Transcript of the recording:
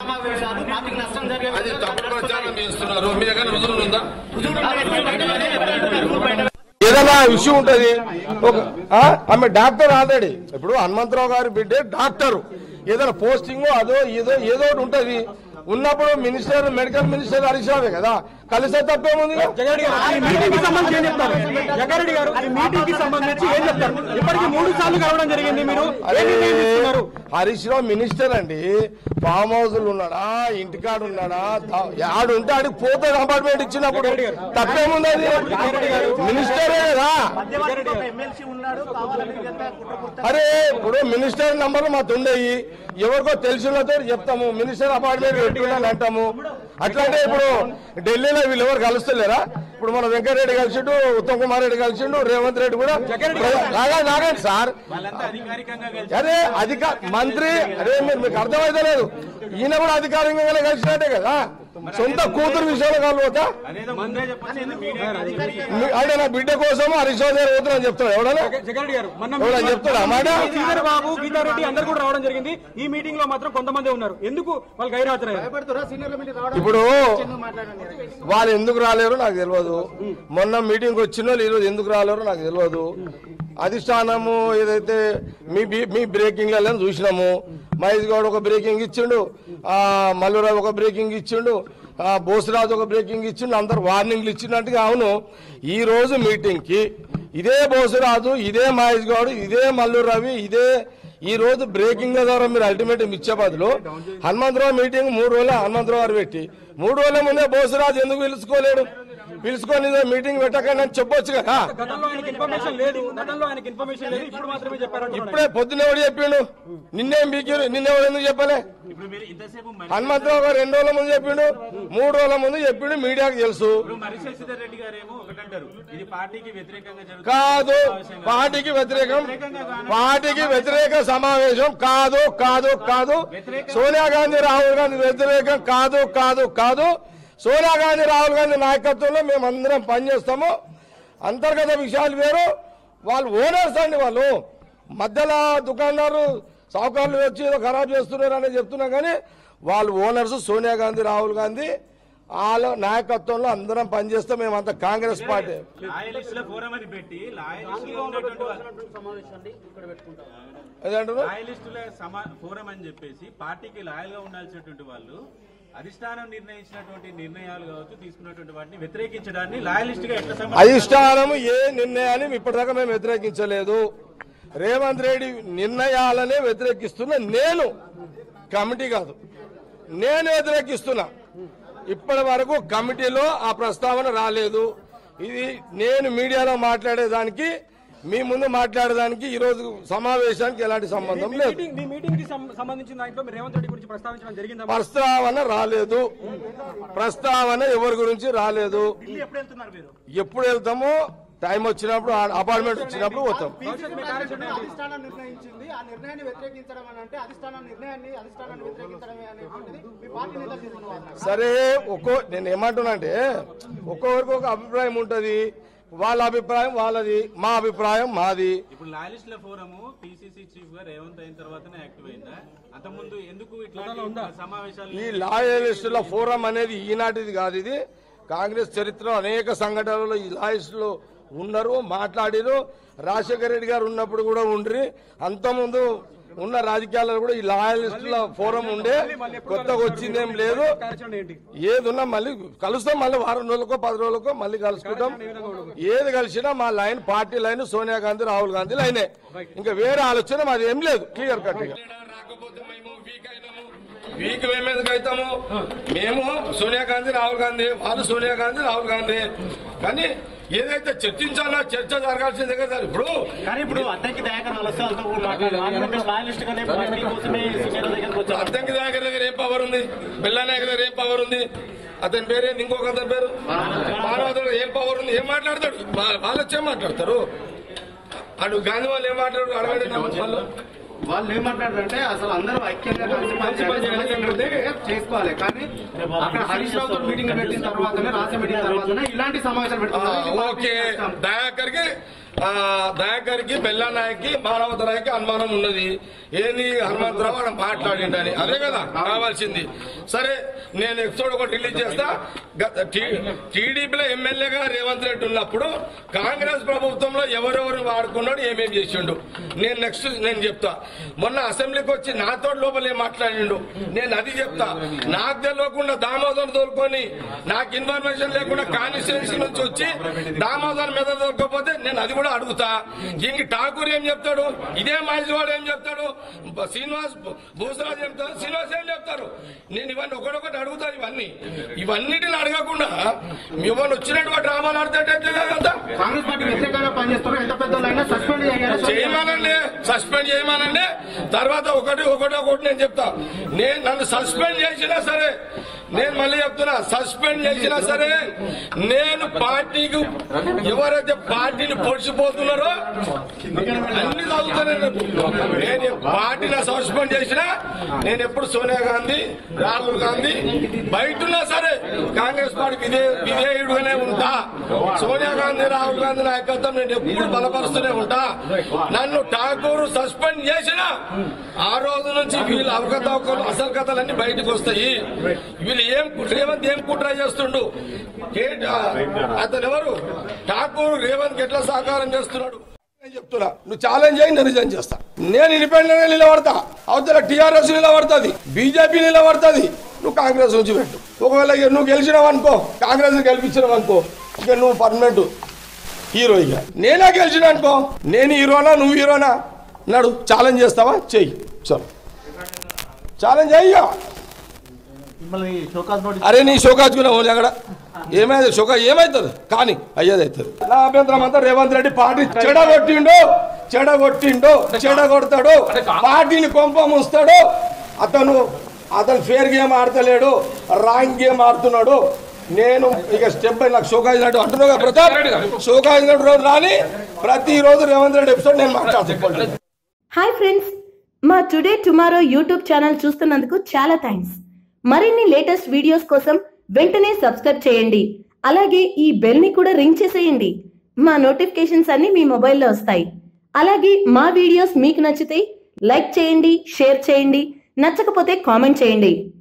సమావేశాలు పార్టీకి నష్టం జరిగే అది తప్పుడు ప్రచారం చేస్తున్నారు. మీ దగ్గర రుజువు ఉందా? ఏదైనా ఇష్యూ ఉంటది. ఆమె డాక్టర్ ఆల్రెడీ. ఇప్పుడు హనుమంతరావు గారి బిడ్డే డాక్టరు. ఏదైనా పోస్టింగ్ అదో ఏదో ఒకటి ఉంటది. ఉన్నప్పుడు మినిస్టర్ మెడికల్ మినిస్టర్ హరీష్ రావే కదా, కలిసే తప్పేముంది? మీటింగ్ కి సంబంధించి ఏం చెప్తారు? జగ్గారెడ్డి గారు మీటింగ్ కి సంబంధించి ఏం చెప్తారు? ఇప్పటికి 3 సార్లు కలవడం జరిగింది. మీరు హరీష్ రావు మినిస్టర్ అండి. ఫామ్ హౌస్ ఉన్నాడా, ఇంటికాడు ఉన్నాడా, ఆడు ఉంటే ఆడికి పోతే అపార్ట్మెంట్ ఇచ్చినప్పుడు తప్పేముంది? అది మినిస్టరే కదా. అరే ఇప్పుడు మినిస్టర్ నంబర్లు మాకు ఉండేవి, ఎవరికో తెలిసినతో చెప్తాము. మినిస్టర్ అపార్ట్మెంట్ పెట్టుకున్నాను అంటాము. అట్లాంటే ఇప్పుడు ఢిల్లీలో వీళ్ళు ఎవరు కలుస్తలేరా? ఇప్పుడు మన వెంకటరెడ్డి కలిసిండు, ఉత్తమ్ కుమార్ రెడ్డి కలిసిండు, రేవంత్ రెడ్డి కూడా నాగండి సార్. అరే మంత్రి, అరే మీకు అర్థమైతే లేదు. ఈయన కూడా అధికారికంగానే కలిసినట్టే కదా. సొంత కూతురు విషయంలో కలవతా అంటే నా బిడ్డ కోసం హరీష్ రావు దగ్గర పోతున్నా చెప్తాడు ఎవడన్నా? చెప్తాడా మాట? శ్రీధర్ బాబు, గీతారెడ్డి అందరు కూడా రావడం జరిగింది. ఈ మీటింగ్ లో మాత్రం కొంతమంది ఉన్నారు. ఎందుకు వాళ్ళు గైరాజరయ్యారు? ఇప్పుడు వాళ్ళు ఎందుకు రాలేరు నాకు తెలియదు. మొన్న మీటింగ్ వచ్చిన వాళ్ళు ఈరోజు ఎందుకు రాలేరు నాకు తెలియదు. అధిష్టానము ఏదైతే మీ బ్రేకింగ్ లలో చూసినాము. మహేష్ గౌడ్ ఒక బ్రేకింగ్ ఇచ్చిండు, మల్లురావు ఒక బ్రేకింగ్ ఇచ్చిండు, బోసరాజు ఒక బ్రేకింగ్ ఇచ్చిండు, అందరు వార్నింగ్లు ఇచ్చినట్టుగా. అవును, ఈ రోజు మీటింగ్ కి ఇదే బోసరాజు, ఇదే మహేష్ గౌడ్, ఇదే మల్లు రవి, ఈ రోజు బ్రేకింగ్ ద్వారా మీరు అల్టిమేటం ఇచ్చే బదులు హనుమంతరావు మీటింగ్ 3 రోజులు హనుమంతరావు గారు పెట్టి 3 రోజుల ముందే బోసరాజు ఎందుకు పిలుచుకోలేడు? పిలుచుకొని మీటింగ్ పెట్టకండి అని చెప్పొచ్చు కదా. ఇప్పుడే పొద్దున ఎవడు చెప్పిండు? నిన్నేం బీకారు? నిన్నెవడు ఎందుకు చెప్పలే? హనుమంతరావు గారు 2 రోజుల ముందు చెప్పిండు, 3 రోజుల ముందు చెప్పిండు. మీడియాకు తెలుసు కాదు. పార్టీకి వ్యతిరేక సమావేశం కాదు కాదు కాదు. సోనియా గాంధీ రాహుల్ గాంధీ వ్యతిరేకం కాదు. సోనియా గాంధీ రాహుల్ గాంధీ నాయకత్వంలో మేమందరం పనిచేస్తాము. అంతర్గత విషయాలు వేరు. వాళ్ళు ఓనర్స్ అండి. వాళ్ళు మధ్యలో దుకాణాలు సావుకారులు వచ్చి ఏదో ఖరాబ్ చేస్తున్నారు అని చెప్తున్నాం, కానీ వాళ్ళు ఓనర్స్ సోనియా గాంధీ రాహుల్ గాంధీ వాళ్ళ నాయకత్వంలో అందరం పనిచేస్తాం. మేమంతా కాంగ్రెస్ పార్టీ. అధిష్టానం నిర్ణయించినటువంటి నిర్ణయాలు కావచ్చు, తీసుకున్నటువంటి వాటిని వ్యతిరేకించడాన్ని లాయలిస్ట్ గా ఎట్లా? అధిష్టానం ఏ నిర్ణయాన్ని ఇప్పటిదాకా మేము వ్యతిరేకించలేదు. రేవంత్ రెడ్డి నిర్ణయాలనే వ్యతిరేకిస్తున్నా నేను, కమిటీ కాదు. నేను వ్యతిరేకిస్తున్నా. ఇప్పటి వరకు కమిటీలో ఆ ప్రస్తావన రాలేదు. ఇది నేను మీడియాలో మాట్లాడేదానికి, మీ ముందు మాట్లాడడానికి ఈ రోజు సమావేశానికి ఎలాంటి సంబంధం లేదు. ప్రస్తావన రాలేదు. ప్రస్తావన ఎవరి గురించి రాలేదు. ఎప్పుడు వెళ్తామో టైం వచ్చినప్పుడు, అపార్ట్మెంట్ వచ్చినప్పుడు పోతాం. సరే, నేను ఏమంటున్నా అంటే ఒక్కొక్కరికి ఒక అభిప్రాయం ఉంటది. వాళ్ళ అభిప్రాయం వాళ్ళది, మా అభిప్రాయం మాది. ఇప్పుడు లాయలిస్టుల ఫోరం పిసిసి చీఫ్ గా రేవంత్ అయిన తర్వాతనే యాక్టివ్ అయిందా? అంతకుముందు ఎందుకు ఇట్లా సమావేశాలు? ఈ లాయలిస్టుల ఫోరం అనేది ఈనాటిది కాదు. ఇది కాంగ్రెస్ చరిత్రలో అనేక సంఘటనలు ఈ లాయలిస్టులు ఉన్నారు, మాట్లాడిరు. రాజశేఖర రెడ్డి గారు ఉన్నప్పుడు కూడా ఉండ్రి. అంతకుముందు ఉన్న రాజకీయాల్లో కూడా ఈ లాయలిస్టుల ఫోరం ఉండే. కొత్తగా వచ్చిందేం లేదు. ఏదున్నా మళ్ళీ కలుస్తాం. మళ్ళీ వారం రోజులకో 10 రోజులకో మళ్ళీ కలుసుకుంటాం. ఏది కలిసినా మా line party line Sonia Gandhi Rahul Gandhi లైనే. ఇంకా వేరే ఆలోచన మాది ఏం లేదు. క్లియర్ కట్ గా వీక్ ఎందుకు అవుతాము? మేము సోనియా గాంధీ రాహుల్ గాంధీ, వాళ్ళు సోనియా గాంధీ రాహుల్ గాంధీ. కానీ ఏదైతే చర్చించాలో చర్చ జరగాల్సిందే కదా. ఇప్పుడు అద్దంకి దయాకర్ దగ్గర ఏం పవర్ ఉంది? బిల్లానాయక్ దగ్గర ఏం పవర్ ఉంది? అతని పేరేంది? ఇంకొక అతని పేరు మానవతడు. ఏం పవర్ ఉంది? ఏం మాట్లాడతాడు? వాళ్ళు వచ్చే మాట్లాడతారు. అటు గాంధీ వాళ్ళు ఏం మాట్లాడు అడగండి. వాళ్ళు ఏమంటారంటే అసలు అందరూ ఐక్యంగా చేసుకోవాలి. కానీ అక్కడ హరీష్ రావుతో మీటింగ్ పెట్టిన తర్వాతనే, రాష్ట్ర మీటింగ్ తర్వాతనే ఇలాంటి సమావేశాలు పెడుతున్నారు. ఓకే, దయాకర్కి దయాకర్కి బెల్లా నాయక్కి మానవత నాయక్కి అనుమానం ఉన్నది. ఏంది హనుమంతరావు ఆయన మాట్లాడిండని, అదే కదా కావాల్సింది. సరే నేను ఎపిసోడ్ ఒకటి రిలీజ్ చేస్తా. టీడీపీలో ఎమ్మెల్యేగా రేవంత్ రెడ్డి ఉన్నప్పుడు కాంగ్రెస్ ప్రభుత్వంలో ఎవరెవరు వాడుకున్నాడు, ఏమేమి చేసిండు నేను నెక్స్ట్ నేను చెప్తా. మొన్న అసెంబ్లీకి వచ్చి నాతో లోపల ఏం మాట్లాడిండు నేను అది చెప్తా. నాకు తెలియకుండా దామోదర్ తోలుకొని నాకు ఇన్ఫర్మేషన్ లేకుండా కాన్స్టిట్యున్సీ నుంచి వచ్చి దామోదర్ మీద దొరకపోతే నేను అది కూడా అడుగుతా. ఇంక ఠాకూర్ ఏం చెప్తాడు, ఇదే మాజివాడు ఏం చెప్తాడు, శ్రీనివాస్ భూసరాజ్ ఏం చెప్తారు, శ్రీనివాస్ ఏం చెప్తారు. నేను ఇవన్నీ ఒకటొకటి అడుగుతా. ఇవన్నిటిని అడగకుండా ఇవన్నీ వచ్చినటువంటి డ్రామాలు ఆడితే కాంగ్రెస్ పార్టీ వ్యతిరేకంగా పనిచేస్తారు. ఎంత పెద్దలైనా సస్పెండ్ చేయమనండి, సస్పెండ్ చేయమనండి. తర్వాత ఒకటి నేను చెప్తా. నన్ను సస్పెండ్ చేసినా సరే, నేను మళ్ళీ చెప్తున్నా, సస్పెండ్ చేసినా సరే నేను పార్టీకి ఎవరైతే పార్టీని పొడిచిపోతున్నారో అన్ని చదువుతాను. నేను పార్టీని సస్పెండ్ చేసినా నేను ఎప్పుడు సోనియా గాంధీ, రాహుల్ గాంధీ బయటన్నా సరే కాంగ్రెస్ పార్టీకి విధేయుడుగానే ఉంటా. సోనియా గాంధీ, రాహుల్ గాంధీ నాయకత్వం నేను ఎప్పుడు బలపరుస్తూనే ఉంటా. నన్ను ఠాకూర్ సస్పెండ్ చేసినా ఆ రోజు నుంచి వీళ్ళ అవకతవకలు అసలు కథలన్నీ బయటకు వస్తాయి. వీళ్ళు రేవంత్ ఏం కుట్ర చేస్తుండు, అతను ఎవరు ఠాకూర్ రేవంత్ ఎట్లా సహకారం చేస్తున్నాడు నేను చెప్తున్నా. నువ్వు ఛాలెంజ్ చేయి, నేను రిజైన్ చేస్తా. నేను ఇండిపెండెంట్ గా నిలబడతా. అవతల టీఆర్ఎస్ నిలబడుతుంది, బీజేపీ నిలబడుతుంది. నువ్వు కాంగ్రెస్ నుంచి పెట్టు. ఒకవేళ నువ్వు గెలిచినావు అనుకో, కాంగ్రెస్ గెలిపించినావు అనుకో, ఇక నువ్వు పర్మనెంట్ హీరో. ఇక నేనే గెలిచిన అనుకో, నేను హీరోనా నువ్వు హీరోనా నడు. ఛాలెంజ్ చేస్తావా? చెయ్యి. చలో ఛాలెంజ్ అయ్యా. అరే నీ షోకాజ్ కూడా అక్కడ ఏమైంది, షోకా ఏమవుతుంది కానీ అయ్యేది అవుతుంది. నా అభ్యంతరం అంతా రేవంత్ రెడ్డి పార్టీ చెడగొడతాడు, పార్టీని కొంప ముంచుతాడు. అతను ఫేర్ గేమ్ ఆడతలేడు, రాంగ్ గేమ్ ఆడుతున్నాడు. నేను ఇక స్టెప్ బై నాకు షోకాజ్ నట్టు అంటున్నా ప్రతాప్, షోకాజ్ నట్టు రోజు రాని ప్రతిరోజు రేవంత్ రెడ్డి ఎపిసోడ్ నేను మాట్లాడుతున్నాను. హాయ్ ఫ్రెండ్స్, మా టుడే టుమారో యూట్యూబ్ ఛానల్ చూస్తున్నందుకు చాలా థ్యాంక్స్. మరిన్ని లేటెస్ట్ వీడియోస్ కోసం వెంటనే సబ్స్క్రైబ్ చేయండి. అలాగే ఈ బెల్ ని కూడా రింగ్ చేసేయండి. మా నోటిఫికేషన్స్ అన్ని మీ మొబైల్లో వస్తాయి. అలాగే మా వీడియోస్ మీకు నచ్చితే లైక్ చేయండి, షేర్ చేయండి, నచ్చకపోతే కామెంట్ చేయండి.